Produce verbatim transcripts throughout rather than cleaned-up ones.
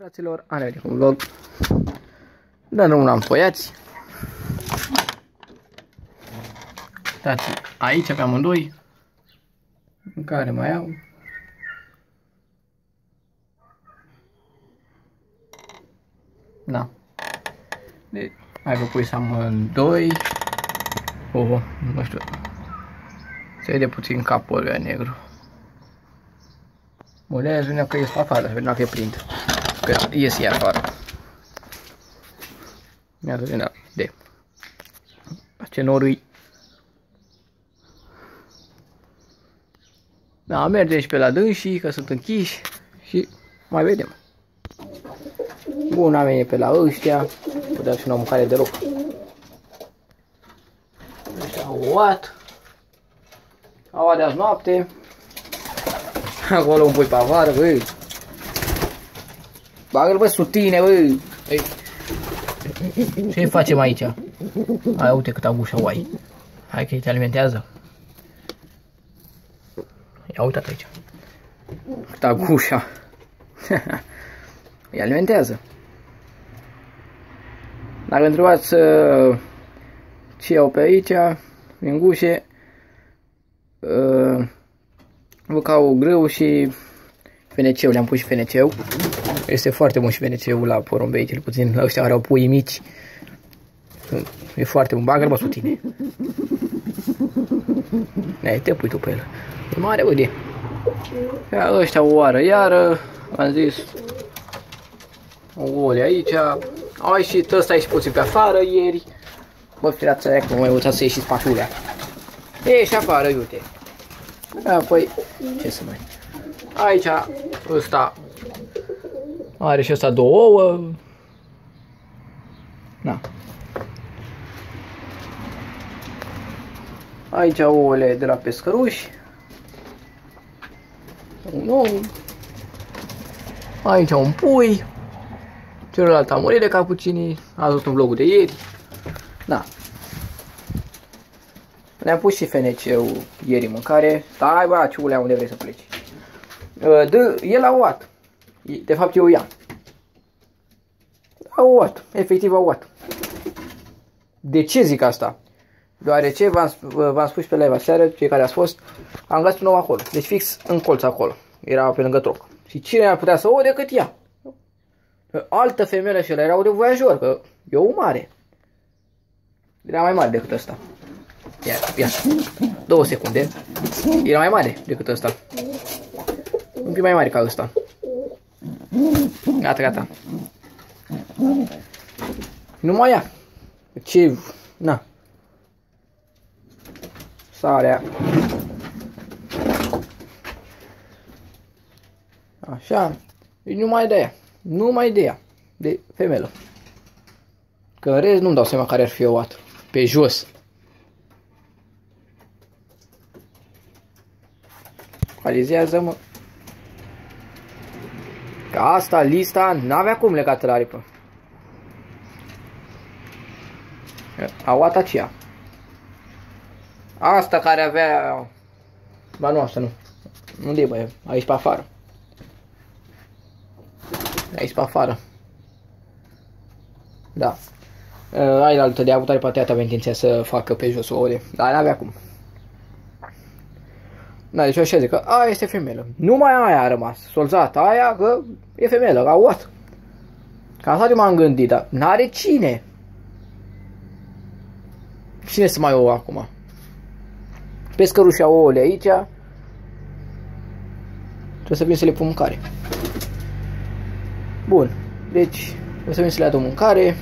Fraților, am revenit cu un vlog. Dar nu am foiați. Uitați, aici pe amândoi. În care mai au. Da. Deci, hai vă pui să amândoi. Oh, nu știu. Se vede puțin capul ăla negru. Mulea zânea că ies pe afară, să vedem dacă e prind. Că ies ea afară. Iată zânea de. Ce norui. Da, mergem și pe la dânsii, că sunt închiși. Și mai vedem. Bun, am venit pe la ăștia. Puteam și nu am mâncare deloc. Ăștia au luat. Au luat de azi noapte. Acolo un pui pe afară, băi. Bagă-l, bă, sutine, băi. Ce facem aici? Hai, uite cât agușa o ai. Hai că te alimentează. Ia uitați aici. Cât agușa. Îi alimentează. Dacă întrebați uh, ce au pe aici, în gușe, uh, vă cau grâu și F N C-ul, le-am pus și F N C-ul. Este foarte bun și F N C-ul la porumbei, cel puțin la ăștia care au pui mici. E foarte bun, bagă-l, bă, sub tine. Ne, te pui tu pe el. E mare, bă, de. Ia ăștia o oară iară, am zis. O gole aici. Au ieșit ăsta și puțin pe afară ieri. Bă, firați aia că mă mai uitați să ieșiți pașulea. Ieși afară, iute. Apoi, ce să mai... Aici, ăsta are și ăsta două ouă. Na. Aici ouăle de la pescăruși. Un ou. Aici un pui. Celălalt a murit de capucinii. A văzut un vlogul de ieri. Da. Ne-am pus și F N C-ul ieri în mâncare. Stai, bă, ciulea, unde vrei să pleci? De, el a uat. De fapt eu i-am. A uat. Efectiv a uat. De ce zic asta? Deoarece v-am spus pe live aseară, cei care ați fost, am găsit un ou acolo. Deci fix în colț acolo. Era pe lângă troc. Și cine ar putea să o decât ea? Altă femeie și ăla era de voiajor, că e ou mare. Era mai mare decât ăsta. Ia, ia. Două secunde. Era mai mare decât ăsta. Un pic mai mare ca ăsta. Gata, gata. Nu mai ia. Ce... Na. Sarea. Așa. Deci nu mai de ea. Nu mai de ea. De femelă. Că în rest nu-mi dau seama care ar fi ouat. Pe jos. Alizează-mă. Că asta, lista, n-avea cum legată la aripă. A luat aceea. Asta care avea... Ba nu, asta nu. Unde e, bă? Aici pe afară. Aici pe afară. Da. Ai altă de avut aripa, tăiat, avea intenția să facă pe jos o ore. Dar n-avea cum. Da, deci așa zic că aia este femelă. Numai aia a rămas. Solzată aia că e femelă, a uat. Ca asta de m-am gândit, dar n-are cine. Cine să mai o acum? Pescărușa ouăle aici. Trebuie să vin să le pun mâncare. Bun. Deci, o să vin să le adun mâncare.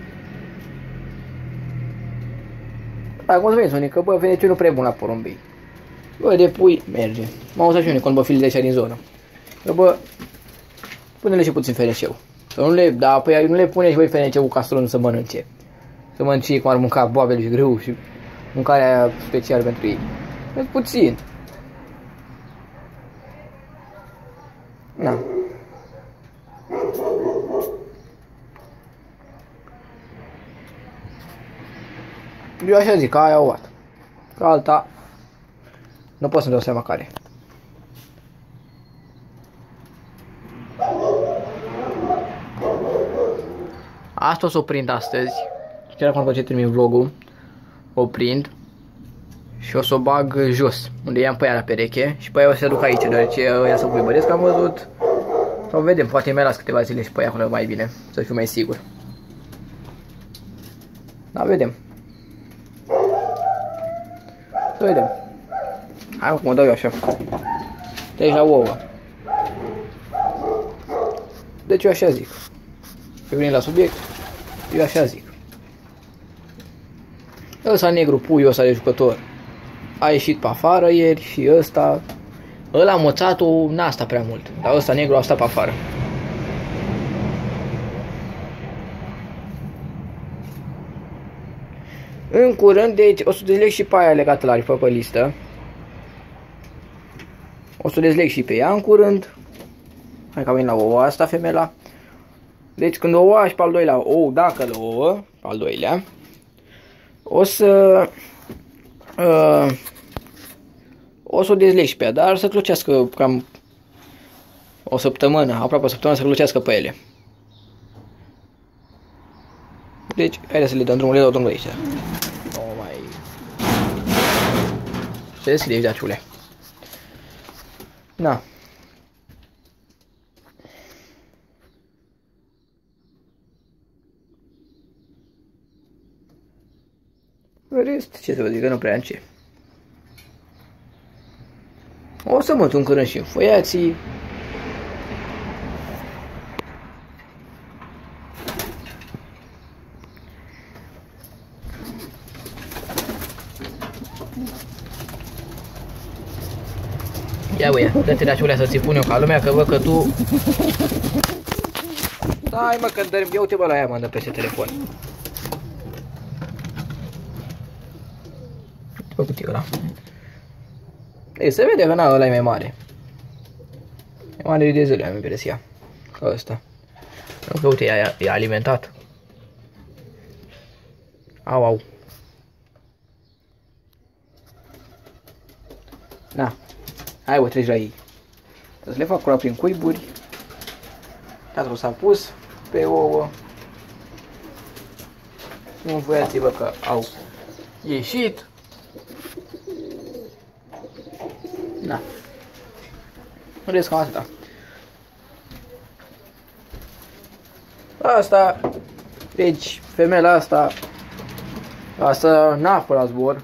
Acum să veniți unii, că bă, F N C nu prea bun la porumbei. Bă, de pui, merge. M-am auzit și unii când bă filii de așa din zonă. Că bă, pune-le și puțin F N C-ul. Să nu le, da, păi nu le pune și voi F N C-ul ca să nu să mănânce. Să mănânce cum ar mânca boabele și grâu și mâncarea aia specială pentru ei. Deci puțin. Na. Eu așa zic, că aia au luat. Că alta nu pot să-mi dau seama care. Asta o să o prind astăzi. Chiar acum după ce termin vlogul, o prind și o să o bag jos, unde i-am pe ea la pereche și pe ea o să se duc aici, deoarece ea să cuibăresc, am văzut. Sau vedem, poate mai las câteva zile și pe ea acolo mai bine, să fiu mai sigur. Da, vedem. Să vedem. Hai mă, cum o dau eu așa. Deci la ouă. Deci eu așa zic. Revenind la subiect, eu așa zic. Ăsta negru, puiul ăsta de jucător, a ieșit pe afară ieri și ăsta, ăla moțatul n-a stat prea mult, dar ăsta negru a stat pe afară. În curând, deci o să dezleg și pe aia legată la rifă pe listă. O să dezleg și pe ea în curând. Hai că a venit la ouă asta femela. Deci când o ouă și pe al doilea ou, dacă le ouă, pe al doilea, o să uh, o să o dezleg și pe ea, dar să clocească cam o săptămână, aproape o săptămână să clocească pe ele. Deci, haideți să le dăm drumul, le dau drumul aici. O mai... Ce deschide aici, daciule? Na. În rest, ce să vă zic, că nu prea am ce. O să măt un curând și în foiații. Ia băia, dă-te de acelea să ți pun eu ca lumea, că văd că tu... Stai mă că dărâm, ia uite bă la aia mă dă peste telefon. Bă cât e ăla. Ei, se vede că na, ăla e mai mare. E mare de zile, am impresia. Ca ăsta. Nu că uite, e, e alimentat. Au, au. Na. Hai bă, treci la ei. Să le fac curat prin cuiburi. Teatrul s-a pus pe ouă. Învoiați-vă că au ieșit. Da. În rest cam atâta. Asta, deci, femeia asta, asta n-a fost la zbor.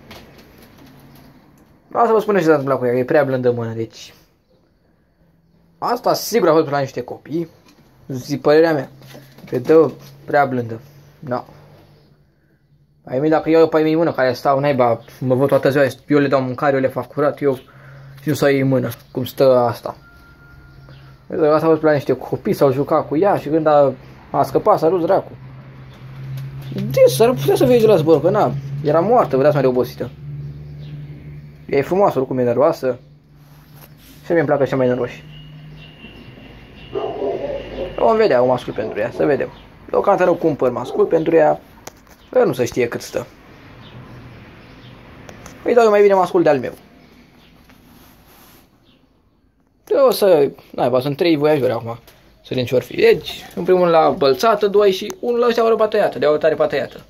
Asta vă spune ce s-a întâmplat cu ea, că e prea blândă mână, deci... Asta sigur a fost la niște copii, zic părerea mea, că dă prea blândă. Da. Ai mei, dacă iau eu pe mei mână care stau naiba, mă văd toată ziua, eu le dau mâncare, eu le fac curat, eu și nu să iei în mână, cum stă asta. Asta a fost la niște copii, s-au jucat cu ea și când a, a scăpat, s-a dus dracu. Deci, s-ar putea să vezi la zbor, că na, era moartă, vă dați mai de obosită. Ea e frumoasă, oricum e năroasă. Și mie îmi plac așa mai năroși. Vom vedea un mascul pentru ea, să vedem. Deocamdată nu cumpăr mascul pentru ea, că nu se știe cât stă. Îi dau eu mai bine mascul de-al meu. O să, naiba, sunt trei voiajori acum, să vedem ce or fi. Deci, în primul la bălțată, doi și unul la ăștia o răbă tăiată, de o tare patăiată.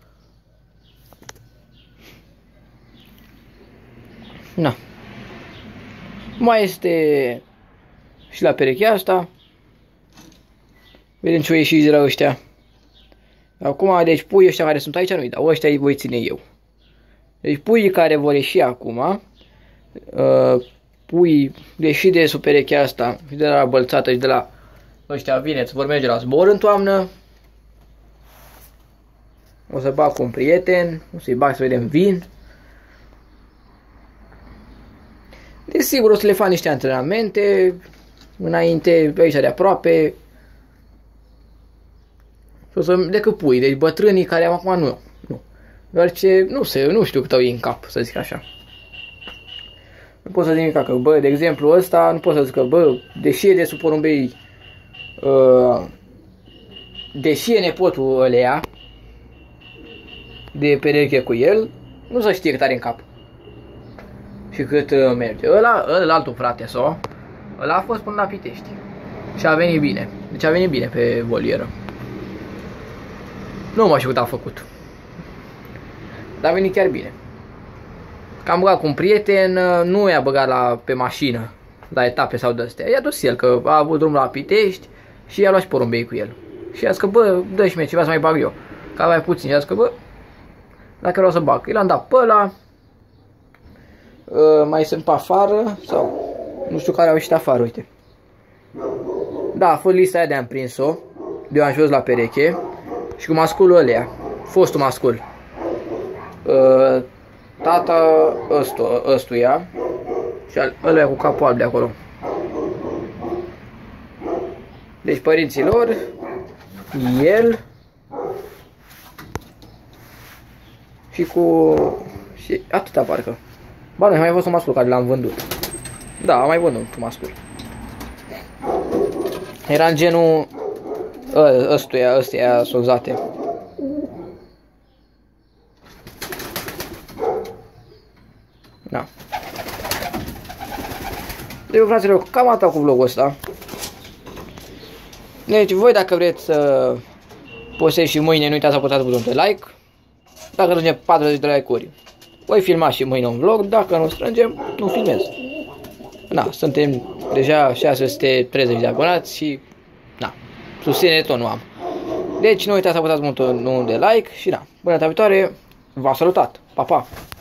Na. Mai este și la perechea asta. Vedem ce o ieși de la ăștia. Acum, deci puii ăștia care sunt aici nu-i dau, ăștia îi voi ține eu. Deci puii care vor ieși acum, uh, puii ieși de sub perechea asta și de la bălțată și de la ăștia vineți, vor merge la zbor în toamnă. O să bag cu un prieten, o să-i bag să vedem vin. Desigur o să le fac niște antrenamente înainte, aici de aproape. Și o să decât pui, deci bătrânii care am acum nu. Nu. Doar ce nu se, nu știu cât au ei în cap, să zic așa. Nu pot să zic că, bă, de exemplu ăsta, nu pot să zic că, bă, deși e de sub porumbei, uh, deși e nepotul ălea, de pereche cu el, nu se știe cât are în cap. Și cât uh, merge. Ăla, ăla, altul frate sau, ăla a fost până la Pitești. Și a venit bine. Deci a venit bine pe volieră. Nu mă știu cât a făcut. Dar a venit chiar bine. Că am băgat cu un prieten, nu i-a băgat la, pe mașină, la etape sau de-astea. I-a dus el, că a avut drum la Pitești și i-a luat și porumbei cu el. Și a zis că, bă, dă-și mie ceva să mai bag eu. Că avea puțin. Și a zis că, bă, dacă vreau să bag. I l-am dat pe ăla. Uh, mai sunt pe afară, sau nu știu care au ieșit afară, uite. Da, a fost lista aia de-am prins-o. De eu am jos la pereche. Și cu masculul ălea, fostul mascul. Uh, tata ăstu, ăstuia. Și ălea cu capul alb de acolo. Deci părinții lor, el și cu... și atâta parcă. Ba, nu, mai fost un mascul care l-am vândut. Da, am mai vândut un mascul. Era în genul ă, ăstuia, ăstea sozate. Da. Deci, fraților, cam atât cu vlogul ăsta. Deci, voi dacă vreți să postez și mâine, nu uitați să apăsați butonul de like. Dacă strângem patruzeci de like-uri, voi filma și mâine un vlog. Dacă nu strângem, nu filmez. Na, suntem deja șase sute treizeci de abonați și na, susținere tot nu am. Deci nu uitați să apăsați butonul de like și na, până data viitoare, v-am salutat. Pa, pa!